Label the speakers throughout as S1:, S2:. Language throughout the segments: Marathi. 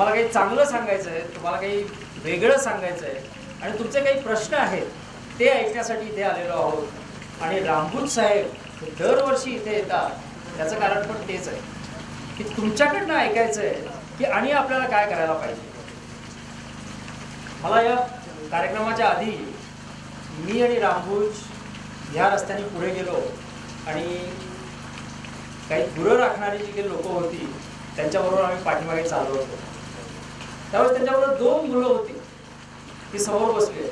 S1: तुम्हाला काही चांगलं सांगायचं आहे, तुम्हाला काही वेगळं सांगायचं आहे आणि तुमचे काही प्रश्न आहेत ते ऐकण्यासाठी इथे आलेलो आहोत। आणि रामभूत साहेब दरवर्षी इथे येतात, त्याचं कारण पण तेच आहे की तुमच्याकडनं ऐकायचं आहे की आणि आपल्याला काय करायला पाहिजे। मला या कार्यक्रमाच्या आधी मी आणि रामभूज ह्या रस्त्याने पुढे गेलो आणि काही गुरं राखणारी जी काही लोक होती त्यांच्याबरोबर आम्ही पाठीमागे चाललो होतो। त्यावेळेस त्यांच्याबरोबर 2 मुलं होती, ती समोर बसली,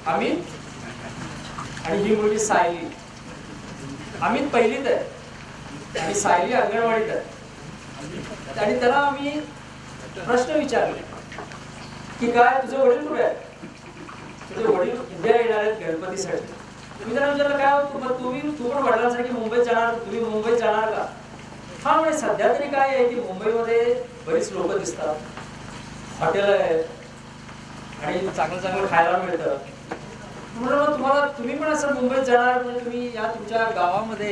S1: अमित आणि ही मुलगी सायली। अमित पहिलीत आहे आणि सायली अंगणवाडीत आहे। आणि त्याला आम्ही प्रश्न विचारले की काय तुझे वडील कुठे आहेत, तुझे वडील उद्या येणार आहेत गणपतीसाठी। मी त्याला विचारलं काय तू पण वडिलांसाठी मुंबईत जाणार, तुम्ही मुंबईत जाणार का? हा म्हणजे सध्या तरी काय आहे की मुंबईमध्ये बरीच लोक दिसतात, हॉटेल आहे आणि चांगलं चांगलं खायला मिळतं। म्हटलं तुम्ही पण असं मुंबईत जाणार म्हणजे तुम्ही या तुमच्या गावामध्ये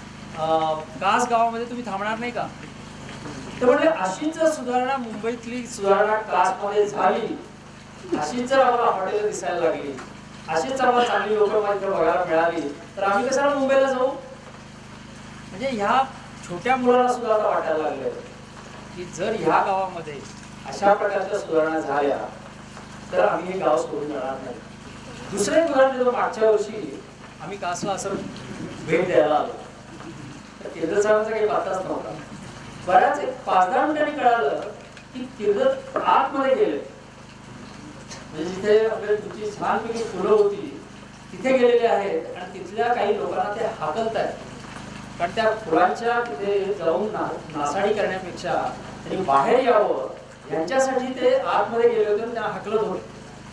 S1: कास गावामध्ये तुम्ही थांबणार नाही का? तर म्हणजे अशीच जर सुधारणा मुंबईतली सुधारणा कासमध्ये झाली, अशीच जर आम्हाला हॉटेल दिसायला लागली, अशीच आम्हाला चांगली लोक बघायला मिळाली तर आम्ही कशाला मुंबईला जाऊ? म्हणजे ह्या छोट्या मुलांना सुद्धा आता वाटायला लागलं की जर ह्या गावामध्ये अशा प्रकारच्या सुधारणा झाल्या तर आम्ही हे गाव सोडून जाणार नाही। दुसरे उदाहरण देतो, मागच्या वर्षी आम्ही कासला असं भेट द्यायला आलो तर तीर्थसाहेबांचा काही पत्ताच नव्हता। बऱ्याच 5-10 मिनिटांनी कळालं की तीर्थ आतमध्ये गेले, म्हणजे जिथे आपल्या तुमची छानपैकी फुलं होती तिथे गेलेले आहेत आणि तिथल्या काही लोकांना ते हाकलत आहेत, कारण त्या फुलांच्या तिथे जाऊन नासाडी करण्यापेक्षा त्यांनी बाहेर यावं यांच्यासाठी ते आतमध्ये गेले होते आणि त्यांना हाकलत होते।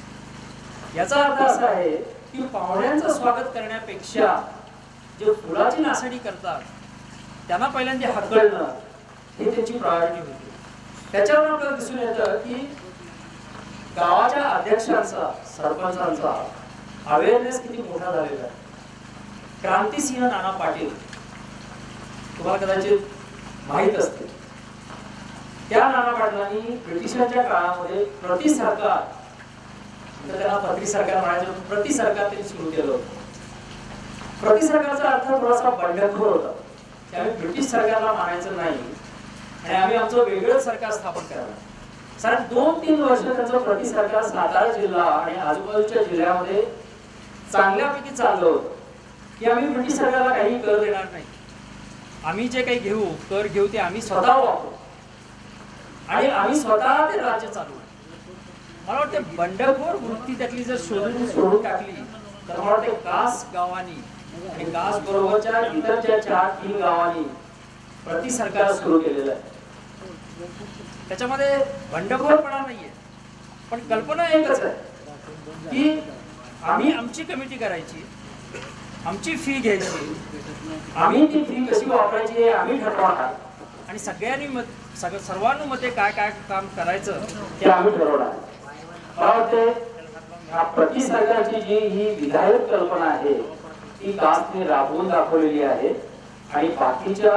S1: याचा अर्थ असा आहे की पाहुण्यांचं स्वागत करण्यापेक्षा जे फुलाची नासाडी करतात त्यांना पहिल्यांदा हाकलणं हे त्यांची प्रायोरिटी होती। त्याच्यावर आपल्याला दिसून येतं की गावाच्या अध्यक्षांचा, सरपंचांचा अवेअरनेस किती मोठा झालेला आहे। क्रांतिसिंह नाना पाटील तुम्हाला कदाचित माहित असते, त्या नाना पाटलांनी ब्रिटिशांच्या काळामध्ये प्रति सरकार, त्याला पत्री सरकार म्हणायचं, प्रति सरकार त्यांनी सुरू केलं होतं। प्रति सरकारचा अर्थ थोडासा बंडखोर होता, त्यामुळे ब्रिटिश सरकारला मानायचं नाही आणि आम्ही आमचं वेगळंच सरकार स्थापन करावं। साधारण 2-3 वर्ष त्यांचं प्रति सरकार सातारा जिल्हा आणि आजूबाजूच्या जिल्ह्यामध्ये चांगल्यापैकी चाललं होतं की आम्ही ब्रिटिश सरकारला काही कर देणार नाही, आम्ही जे काही कर घेऊ ते आम्ही स्वतः वापरू आणि आम्ही स्वतः ते राज्य चालवू। मला वाटतं बंडखोर वृत्ती त्यातली जर सोडून टाकली तर मला वाटतं कास गावानी आणि कास बरोबरच्या इतर ज्या 4-3 गावांनी प्रति सरकार सुरू केलेलं आहे। त्याच्यामध्ये बंडखोरपणा नाहीये, पण कल्पना एकच आहे की आम्ही आमची कमिटी करायची, आमची फी घ्यायची, आम्ही ती फी कशी वापरायची हे आम्ही ठरवणार आणि सर्वानुमते काय काय काम करायचं ते आम्ही ठरवणार। मला वाटते या प्रति सरकारची जी ही विधायक कल्पना आहे ती कासने राबवून दाखवलेली आहे आणि बाकीच्या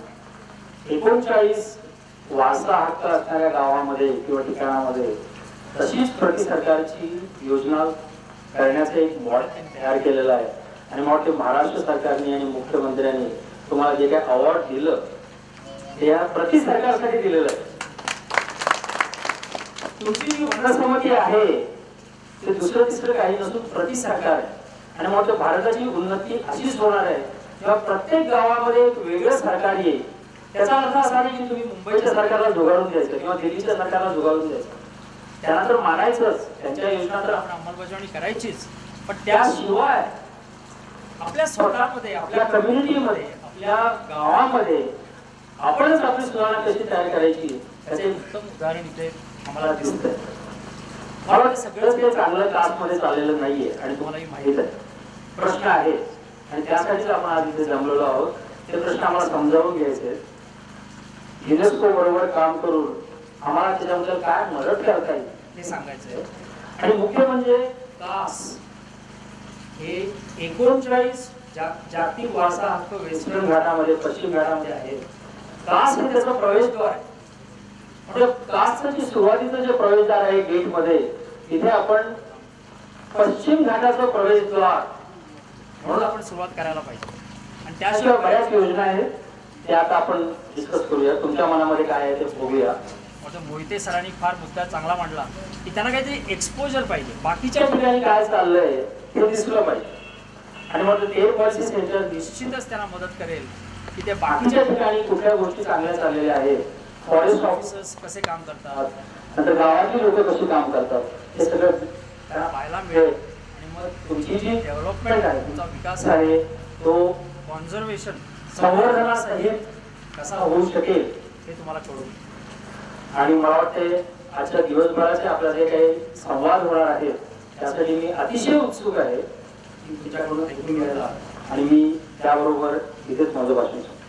S1: 39 वारसा हक्क असणाऱ्या गावामध्ये किंवा ठिकाणामध्ये तशीच प्रति सरकारची योजना करण्याचं एक मॉडेल तयार केलेलं आहे। आणि मला वाटतं महाराष्ट्र सरकारने आणि मुख्यमंत्र्यांनी तुम्हाला जे काही अवॉर्ड दिलं ते या प्रति सरकारसाठी दिलेलं आहे। तुमची जी मनसंमती आहे ते दुसरं तिसरं काही नसून प्रति सरकार आहे आणि मला वाटतं भारताची उन्नती अशीच होणार आहे जेव्हा प्रत्येक गावामध्ये एक वेगळं सरकार येईल। त्याचा अर्थ असा नाही की तुम्ही मुंबईच्या सरकारला जुगारून द्यायचं किंवा दिल्लीच्या सरकारला जुगारून द्यायचं, त्यांना तर मानायचंच, त्यांच्या योजना तर आपण अंमलबजावणी करायचीच, पण त्याशिवाय आपल्या स्वतःमध्ये, आपल्या कम्युनिटीमध्ये, आपल्या गावामध्ये आपणच आपली सुधारणा कशी तयार करायची याचे उत्तम उदाहरण इथे आम्हाला दिसतंय। मला वाटतं सगळंच काही चांगलं कासमध्ये चाललेलं नाहीये आणि तुम्हालाही माहित आहे, प्रश्न आहेत आणि त्यासाठीच आपण आज इथे जमलेलो आहोत। ते प्रश्न आम्हाला समजावून घ्यायचे, युनेस्को बरोबर काम करून आम्हाला त्याच्याबद्दल काय मदत करता येईल हे सांगायचंय। आणि मुख्य म्हणजे कास हे 39 जागतिक वारसा हक्क वेस्टर्न घाटामध्ये, पश्चिम घाटामध्ये आहे। कास हे त्याचं प्रवेशद्वार आहे
S2: कासचं जे सुरुवातीचं जे प्रवेशद्वार आहे गेट मध्ये, तिथे आपण पश्चिम घाटाचा प्रवेशद्वार
S1: म्हणून आपण सुरुवात करायला पाहिजे. आणि
S2: त्याशिवाय
S1: त्याशिवाय
S2: बऱ्याच योजना आहेत, त्या आता आपण डिस्कस करूया. तुमच्या मनामध्ये काय आहे ते बघूया.
S1: मोहिते सरांनी फार मुद्दा चांगला मांडला की त्यांना काहीतरी एक्सपोजर पाहिजे, बाकीच्या
S2: ठिकाणी काय चाललंय हे दिसलं पाहिजे. आणि मग एअर पॉलिसी सेंटर
S1: निश्चितच त्यांना मदत करेल की ते
S2: बाकीच्या ठिकाणी कुठल्या गोष्टी चांगल्या चाललेल्या आहेत, फॉरेस्ट
S1: ऑफिसर्स कसे काम करतात,
S2: नंतर गावातली लोक कशी काम करतात, हे सगळं
S1: त्यांना पाहायला मिळेल. आणि मग
S2: तुमची जी
S1: डेव्हलपमेंट आहे, तुमचा विकास
S2: आहे तो
S1: कॉन्झर्वेशन
S2: संवर्धनासहित कसा होऊ शकेल
S1: हे तुम्हाला कळू.
S2: आणि मला वाटते आजच्या दिवसभराचे आपला जे काही संवाद होणार आहेत त्यासाठी मी अतिशय उत्सुक आहे तुमच्याकडून ऐकून घ्यायला. आणि मी त्याबरोबर इथेच माझं भाषण